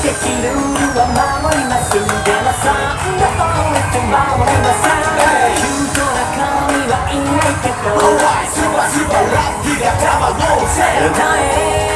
敵ルールは守ります。でもそんな思って守りません。キュートな神はいないけどスバスバラッピが卵をせ歌え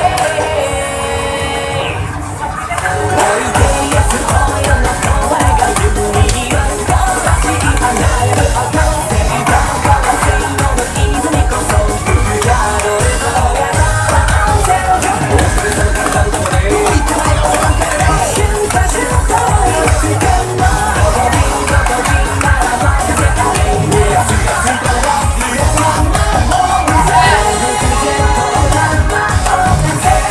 おいでやすおよの声が指には立ち離れる音正義から正義の泉こそ僕が乗るのが安全大それその簡単なとこで言ったらよ瞬間瞬間よつけんの踊りごときなら待ってあれねやつがついたらラッピーを守るぜ僕全部が守るぜ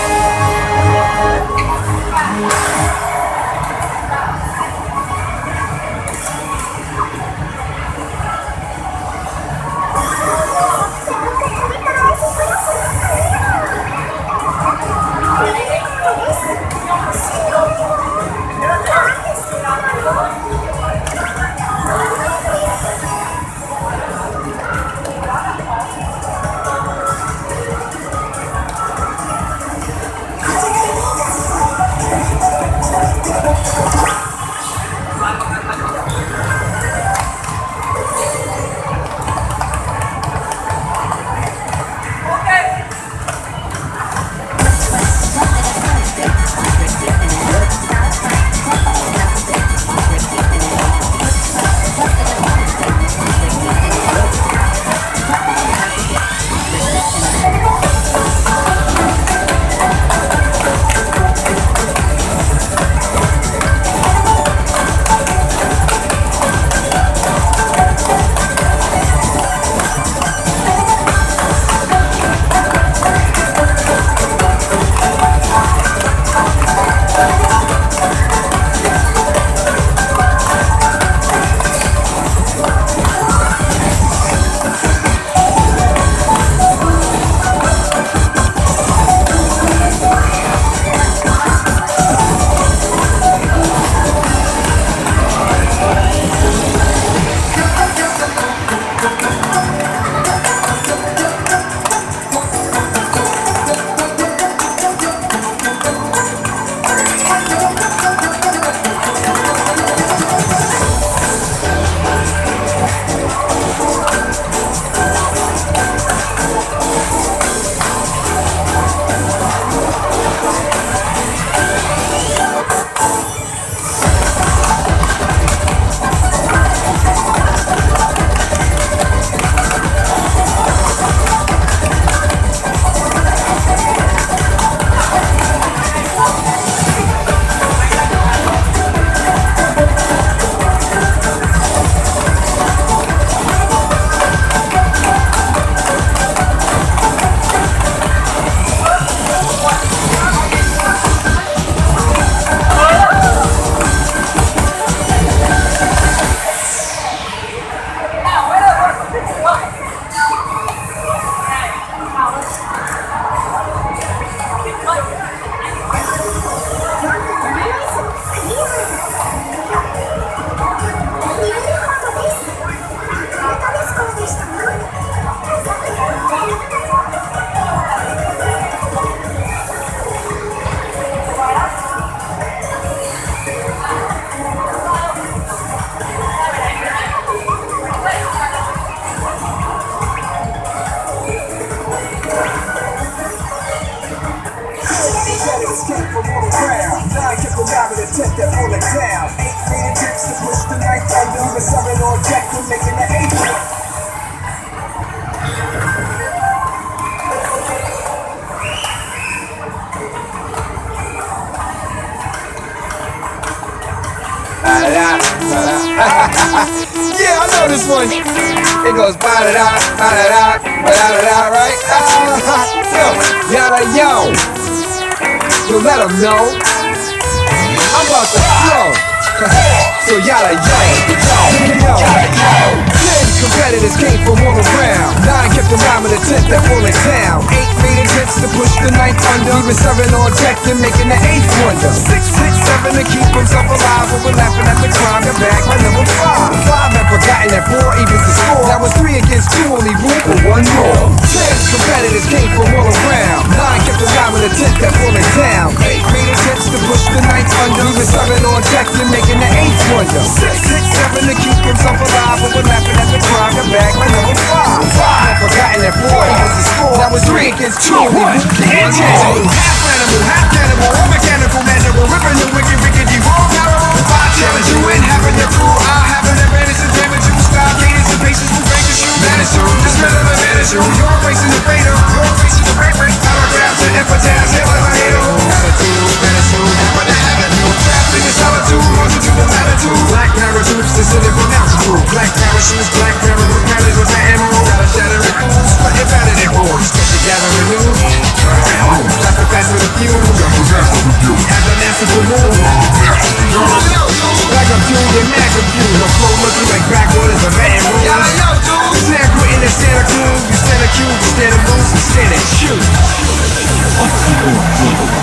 Yeah, I know this one. It goes ba-da-da, ba-da-da, ba-da-da, right? Yo, yada yo. Yo, let them know I'm about to flow. So yada yo. 10 competitors came from all around. 9 kept the rhyme of the 10th that falling down. 8 made attempts to push the 9th under. Even 7 on deck and making the 8th wonder. 6 hit 7 to keep himself alive. But we're laughing at the crime. They're back by number 5. 5 had forgotten that 4 evens the score. That was 3 against 2, only room for 1 more. 10 competitors came from all around. 9 kept the rhyme of the 10th that falling down. 8 made attempts to push the under. We been serving on deck and making the eighth wonder. 6, 6, 7 to keep himself alive. But we're laughing at the crime. Got back like number 5. Not forgotten that 4 was the score. Now it's 3 against 2. We moved the intangible. Half animal, half cannibal. All mechanical, magical. Ripping the wicked, rickety, raw barrel. 5 challenge you and having the crew. I'll have an advantage and damage you. Style cadence and patience will break the shoe. Manage you, this rhythm and manage you. You're facing the fatal. You're facing the favorite. Paragraphs and epitaphs. Hell of a hater. Attitude, gratitude. Happen to have it. Trapped in the solitude. Longitude and latitude. Black parachutes, descended from altitude. Black parachutes, black parachutes. Manage with the emerald. Gotta shatter it cool. Split your vanity boards. Get together and new. Got the fast with a few. Have the masterful move. Like a few, your magic view. No flow looking like backwaters of Baton Rouge. San Quentin and Santa Cruz. You stand a cue, you stand a moose, you stand and shoot.